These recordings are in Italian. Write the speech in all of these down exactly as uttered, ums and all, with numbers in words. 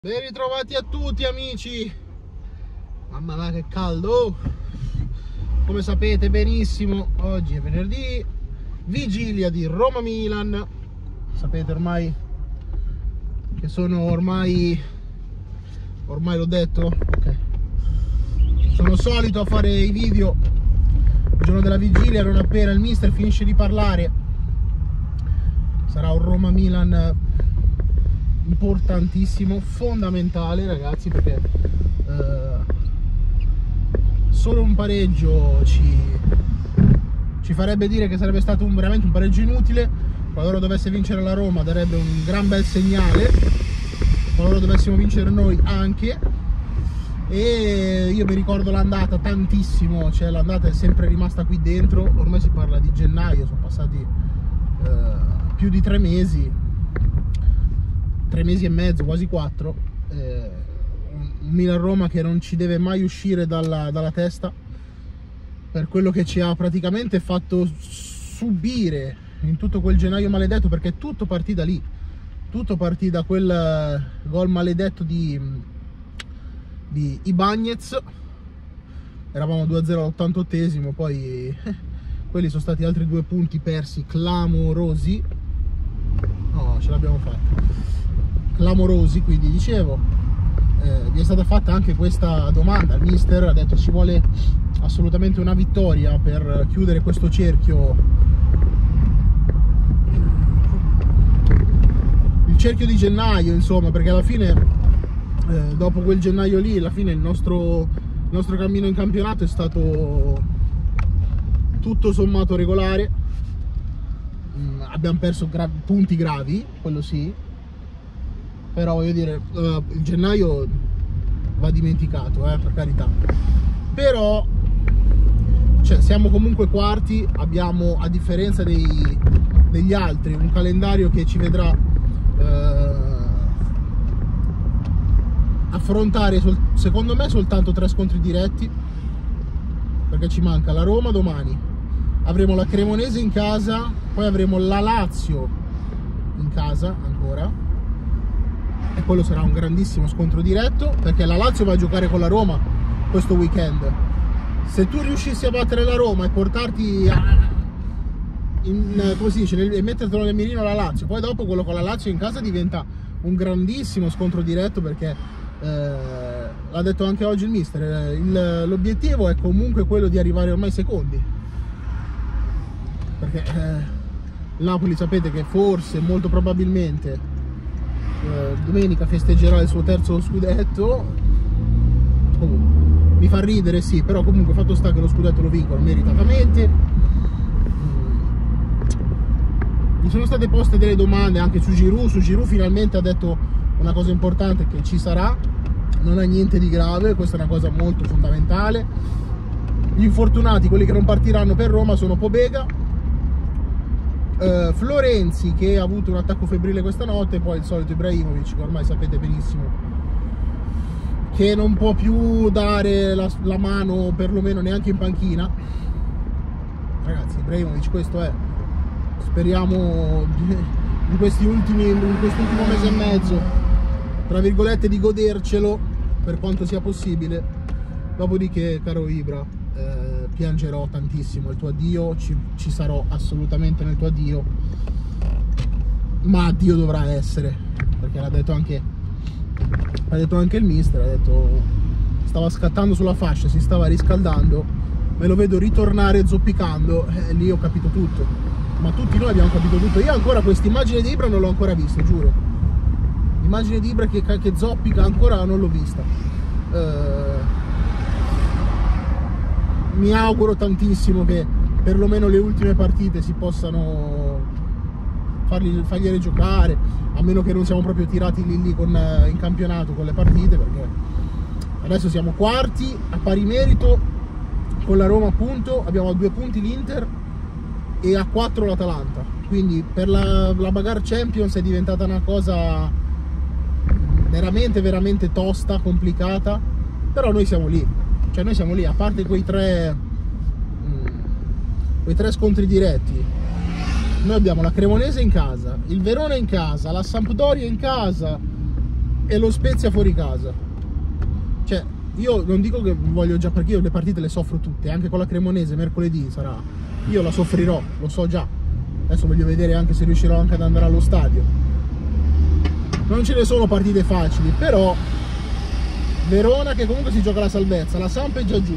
Ben ritrovati a tutti amici. Mamma mia che caldo. Come sapete benissimo, oggi è venerdì, vigilia di Roma-Milan. Sapete ormai che sono ormai ormai l'ho detto, ok. Sono solito a fare i video il giorno della vigilia, non appena il mister finisce di parlare. Sarà un Roma-Milan importantissimo, fondamentale ragazzi, perché eh, solo un pareggio ci, ci farebbe dire che sarebbe stato un, veramente un pareggio inutile. Qualora dovesse vincere la Roma darebbe un gran bel segnale, qualora dovessimo vincere noi anche. E io mi ricordo l'andata tantissimo, cioè l'andata è sempre rimasta qui dentro. Ormai si parla di gennaio, sono passati eh, più di tre mesi tre mesi e mezzo, quasi quattro. Eh, un Milan-Roma che non ci deve mai uscire dalla, dalla testa per quello che ci ha praticamente fatto subire in tutto quel gennaio maledetto, perché tutto partì da lì, tutto partì da quel gol maledetto di, di Ibañez. Eravamo due a zero all'ottantottesimo, poi eh, quelli sono stati altri due punti persi clamorosi. No, ce l'abbiamo fatta. Clamorosi, quindi dicevo, eh, vi è stata fatta anche questa domanda. Il mister ha detto ci vuole assolutamente una vittoria per chiudere questo cerchio, il cerchio di gennaio, insomma, perché alla fine eh, dopo quel gennaio lì, alla fine il nostro, il nostro cammino in campionato è stato tutto sommato regolare. Mm, abbiamo perso gra punti gravi, quello sì, però voglio dire, uh, il gennaio va dimenticato, eh, per carità. Però cioè, siamo comunque quarti, abbiamo, a differenza dei, degli altri, un calendario che ci vedrà uh, affrontare sol secondo me soltanto tre scontri diretti, perché ci manca la Roma domani, avremo la Cremonese in casa, poi avremo la Lazio in casa ancora, e quello sarà un grandissimo scontro diretto, perché la Lazio va a giocare con la Roma questo weekend. Se tu riuscissi a battere la Roma e portarti a, in, come si dice, nel, e mettertelo nel mirino la Lazio, poi dopo quello con la Lazio in casa diventa un grandissimo scontro diretto, perché eh, l'ha detto anche oggi il mister, l'obiettivo è comunque quello di arrivare ormai secondi, perché eh, il Napoli sapete che forse, molto probabilmente, Uh, domenica festeggerà il suo terzo scudetto. Comunque mi fa ridere, sì, però comunque fatto sta che lo scudetto lo vincono meritatamente. Mi sono state poste delle domande anche su Giroud. Su Giroud finalmente ha detto una cosa importante, che ci sarà, non ha niente di grave, questa è una cosa molto fondamentale. Gli infortunati, quelli che non partiranno per Roma, sono Pobega, Uh, Florenzi, che ha avuto un attacco febbrile questa notte, e poi il solito Ibrahimovic, che ormai sapete benissimo che non può più dare la, la mano, perlomeno neanche in panchina. Ragazzi, Ibrahimovic questo è, speriamo in questi ultimi in quest'ultimo mese e mezzo, tra virgolette, di godercelo per quanto sia possibile. Dopodiché, caro Ibra, eh, piangerò tantissimo il tuo addio, ci, ci sarò assolutamente nel tuo addio, ma addio dovrà essere, perché l'ha detto anche l'ha detto anche il mister, ha detto stava scattando sulla fascia, si stava riscaldando, me lo vedo ritornare zoppicando, e eh, lì ho capito tutto, ma tutti noi abbiamo capito tutto. Io ancora questa immagine di Ibra non l'ho ancora vista, giuro, l'immagine di Ibra che, che zoppica ancora non l'ho vista. eh, Mi auguro tantissimo che perlomeno le ultime partite si possano fargli, fargliele giocare, a meno che non siamo proprio tirati lì lì con, in campionato con le partite, perché adesso siamo quarti a pari merito con la Roma, appunto, abbiamo a due punti l'Inter e a quattro l'Atalanta, quindi per la, la Bagarre Champions è diventata una cosa veramente veramente tosta, complicata, però noi siamo lì. Cioè noi siamo lì, a parte quei tre, quei tre scontri diretti, noi abbiamo la Cremonese in casa, il Verona in casa, la Sampdoria in casa e lo Spezia fuori casa. Cioè, io non dico che voglio già, perché io le partite le soffro tutte, anche con la Cremonese mercoledì sarà, io la soffrirò, lo so già. Adesso voglio vedere anche se riuscirò anche ad andare allo stadio. Non ce ne sono partite facili, però Verona che comunque si gioca la salvezza, la Samp è già giù,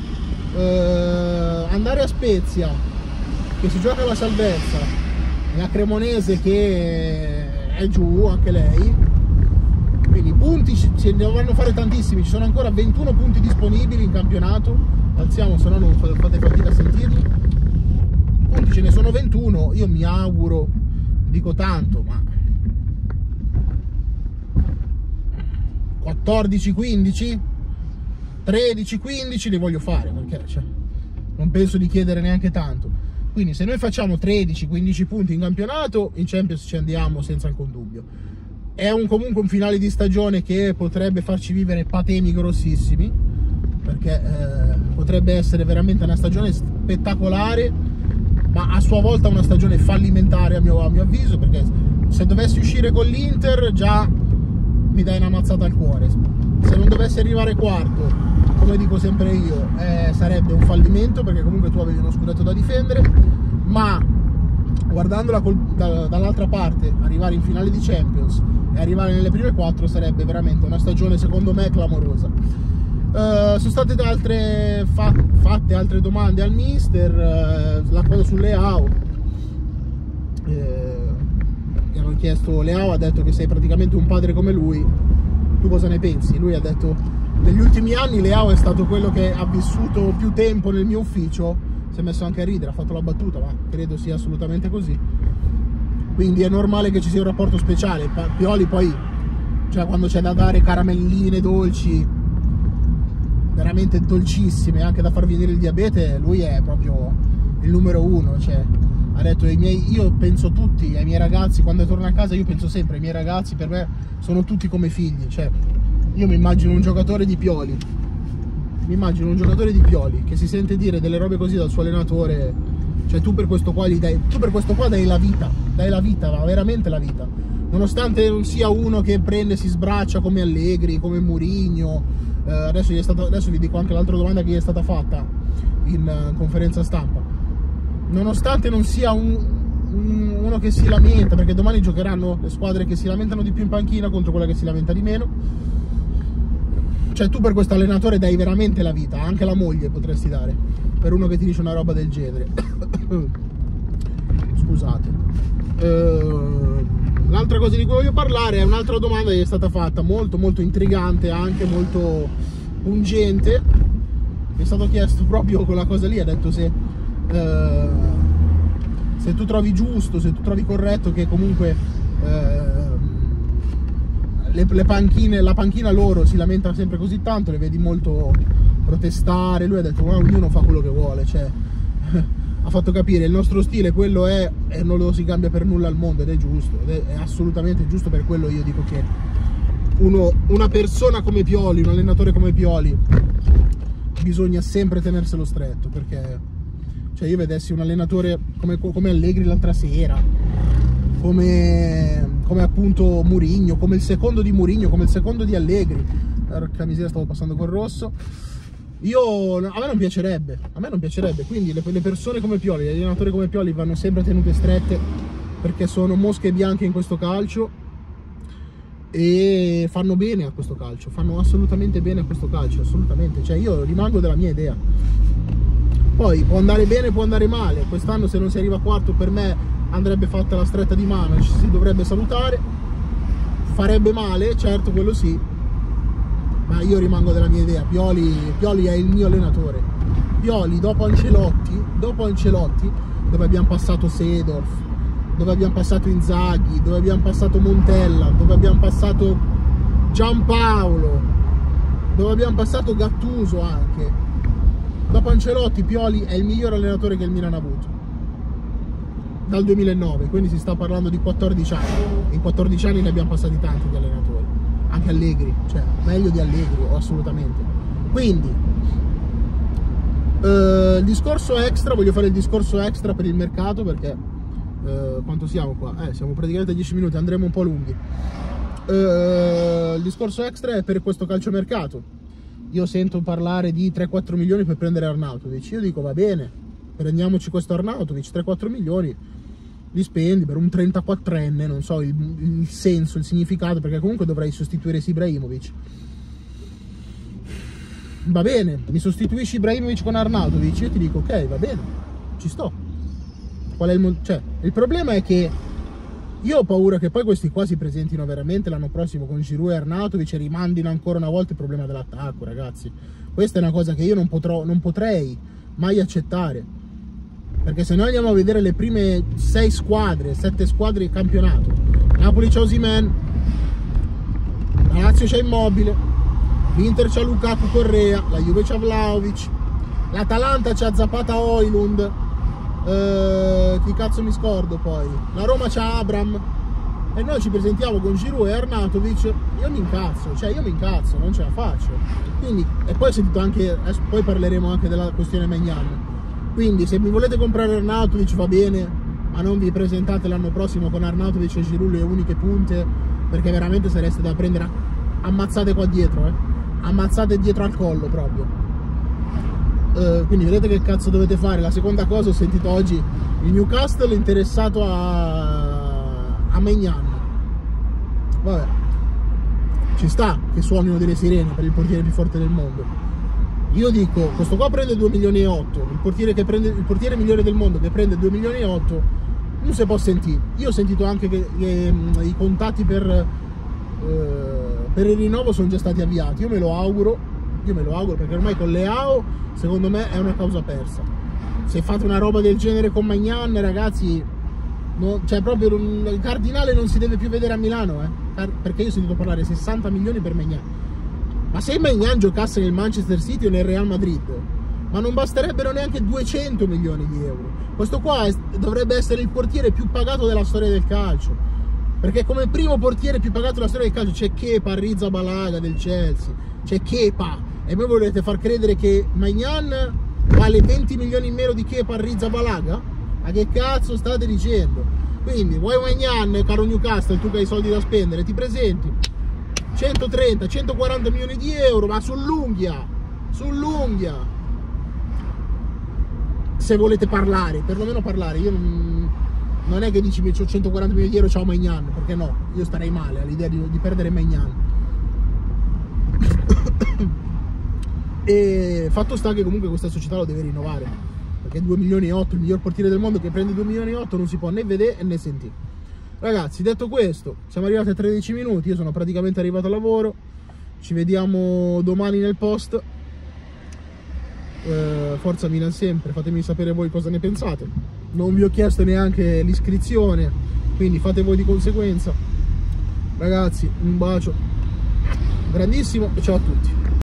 eh, andare a Spezia che si gioca la salvezza, la Cremonese che è giù anche lei, quindi punti ce ne dovranno fare tantissimi, ci sono ancora ventuno punti disponibili in campionato, alziamo se no non fate fatica a sentirli, punti ce ne sono ventuno, io mi auguro, dico tanto, ma quattordici quindici, tredici quindici li voglio fare, perché cioè, non penso di chiedere neanche tanto. Quindi se noi facciamo tredici quindici punti in campionato, in Champions ci andiamo senza alcun dubbio. È un, comunque un finale di stagione che potrebbe farci vivere patemi grossissimi, perché eh, potrebbe essere veramente una stagione spettacolare, ma a sua volta una stagione fallimentare a mio, a mio avviso, perché se dovessi uscire con l'Inter già mi dai una mazzata al cuore. Se non dovesse arrivare quarto, come dico sempre io, eh, sarebbe un fallimento, perché comunque tu avevi uno scudetto da difendere, ma guardandola da, dall'altra parte, arrivare in finale di Champions e arrivare nelle prime quattro sarebbe veramente una stagione secondo me clamorosa. Uh, sono state altre fa fatte altre domande al mister, uh, la cosa su Leao, eh, gli hanno chiesto, Leao ha detto che sei praticamente un padre come lui, tu cosa ne pensi? Lui ha detto, negli ultimi anni Leao è stato quello che ha vissuto più tempo nel mio ufficio, si è messo anche a ridere, ha fatto la battuta, ma credo sia assolutamente così, quindi è normale che ci sia un rapporto speciale. Pioli poi, cioè quando c'è da dare caramelline dolci, veramente dolcissime, anche da far venire il diabete, lui è proprio il numero uno, cioè ha detto ai miei, io penso tutti ai miei ragazzi, quando torno a casa io penso sempre ai miei ragazzi, per me sono tutti come figli, cioè io mi immagino un giocatore di Pioli, mi immagino un giocatore di Pioli che si sente dire delle robe così dal suo allenatore, cioè tu per questo qua gli dai, tu per questo qua dai la vita, dai la vita, ma veramente la vita, nonostante non sia uno che prende e si sbraccia come Allegri, come Mourinho. Uh, adesso, gli è stato, adesso vi dico anche l'altra domanda che gli è stata fatta in uh, conferenza stampa. Nonostante non sia un, un, uno che si lamenta, perché domani giocheranno le squadre che si lamentano di più in panchina contro quella che si lamenta di meno, cioè tu per questo allenatore dai veramente la vita, anche la moglie potresti dare per uno che ti dice una roba del genere. Scusate. uh, L'altra cosa di cui voglio parlare è un'altra domanda che è stata fatta, molto molto intrigante, anche molto pungente. Mi è stato chiesto proprio quella cosa lì, ha detto se, eh, se tu trovi giusto, se tu trovi corretto che comunque eh, le, le panchine, la panchina loro si lamenta sempre così tanto, le vedi molto protestare. Lui ha detto ma ognuno fa quello che vuole, cioè ha fatto capire il nostro stile quello è e non lo si cambia per nulla al mondo, ed è giusto, ed è, è assolutamente giusto. Per quello io dico che uno, una persona come Pioli, un allenatore come Pioli, bisogna sempre tenerselo stretto, perché cioè io vedessi un allenatore come, come Allegri l'altra sera, come, come appunto Mourinho, come il secondo di Mourinho, come il secondo di Allegri, porca miseria, stavo passando col rosso. Io, a me non piacerebbe, a me non piacerebbe, quindi le, le persone come Pioli, gli allenatori come Pioli vanno sempre tenute strette, perché sono mosche bianche in questo calcio e fanno bene a questo calcio, fanno assolutamente bene a questo calcio, assolutamente, cioè io rimango della mia idea. Poi può andare bene, può andare male, quest'anno se non si arriva quarto per me andrebbe fatta la stretta di mano, ci si dovrebbe salutare, farebbe male, certo, quello sì, ma io rimango della mia idea. Pioli, Pioli è il mio allenatore. Pioli dopo Ancelotti, dopo Ancelotti, dove abbiamo passato Seedorf, dove abbiamo passato Inzaghi, dove abbiamo passato Montella, dove abbiamo passato Giampaolo, dove abbiamo passato Gattuso anche. Dopo Ancelotti, Pioli è il miglior allenatore che il Milan ha avuto dal duemilanove, quindi si sta parlando di quattordici anni. In quattordici anni ne abbiamo passati tanti di allenatori, anche Allegri, cioè meglio di Allegri, assolutamente. Quindi eh, il discorso extra, voglio fare il discorso extra per il mercato, perché eh, quanto siamo qua? Eh, siamo praticamente a dieci minuti, andremo un po' lunghi. eh, il discorso extra è per questo calciomercato. Io sento parlare di tre quattro milioni per prendere Arnautovic, io dico va bene, prendiamoci questo Arnautovic, tre quattro milioni li spendi per un trentaquattrenne, non so il, il senso, il significato, perché comunque dovrei sostituire Ibrahimovic. Va bene, mi sostituisci Ibrahimovic con Arnautovic, io ti dico ok, va bene, ci sto. Qual è il, cioè, il problema è che io ho paura che poi questi qua si presentino veramente l'anno prossimo con Giroud e Arnautovic e rimandino ancora una volta il problema dell'attacco, ragazzi. Questa è una cosa che io non, potrò, non potrei mai accettare, perché se noi andiamo a vedere le prime sei squadre, sette squadre di campionato, Napoli c'ha Osimhen, la Lazio c'ha Immobile, l'Inter c'ha Lukaku Correa, la Juve c'ha Vlahovic, l'Atalanta c'ha Zapata Højlund, eh, chi cazzo mi scordo poi, la Roma c'ha Abraham, e noi ci presentiamo con Giroud e Arnautovic. Io mi incazzo, cioè io mi incazzo, non ce la faccio. Quindi, e poi ho sentito anche, poi parleremo anche della questione Maignan. Quindi se mi volete comprare Arnautovic va bene, ma non vi presentate l'anno prossimo con Arnautovic e Giroud le uniche punte, perché veramente sareste da prendere ammazzate qua dietro, eh. Ammazzate dietro al collo proprio. Uh, quindi vedete che cazzo dovete fare. La seconda cosa, ho sentito oggi il Newcastle interessato a, a Maignan. Vabbè, ci sta che suonino delle sirene per il portiere più forte del mondo. Io dico, questo qua prende due milioni e otto, il portiere, che prende, il portiere migliore del mondo che prende due milioni e otto, non si può sentire. Io ho sentito anche che, che mh, i contatti per, eh, per il rinnovo sono già stati avviati. Io me lo auguro, io me lo auguro perché ormai con Leao secondo me è una causa persa. Se fate una roba del genere con Maignan, ragazzi, no, cioè proprio un, il cardinale non si deve più vedere a Milano, eh, perché io ho sentito parlare sessanta milioni per Maignan. Ma se Maignan giocasse nel Manchester City o nel Real Madrid, ma non basterebbero neanche duecento milioni di euro. Questo qua è, dovrebbe essere il portiere più pagato della storia del calcio, perché come primo portiere più pagato della storia del calcio c'è Kepa Arrizabalaga del Chelsea, c'è Kepa, e voi volete far credere che Maignan vale venti milioni in meno di Kepa Arrizabalaga? Ma che cazzo state dicendo? Quindi vuoi Maignan, caro Newcastle, tu che hai soldi da spendere, ti presenti centotrenta centoquaranta milioni di euro, ma sull'unghia, sull'unghia, se volete parlare, perlomeno parlare. Io non, non è che dici ho centoquaranta milioni di euro, ciao Maignan, perché no, io starei male all'idea di, di perdere Maignan. E fatto sta che comunque questa società lo deve rinnovare, perché due milioni e otto, il miglior portiere del mondo che prende due milioni e otto non si può né vedere né sentire. Ragazzi, detto questo, siamo arrivati a tredici minuti, io sono praticamente arrivato al lavoro, ci vediamo domani nel post, eh, forza Milan sempre, fatemi sapere voi cosa ne pensate, non vi ho chiesto neanche l'iscrizione, quindi fate voi di conseguenza. Ragazzi, un bacio grandissimo e ciao a tutti.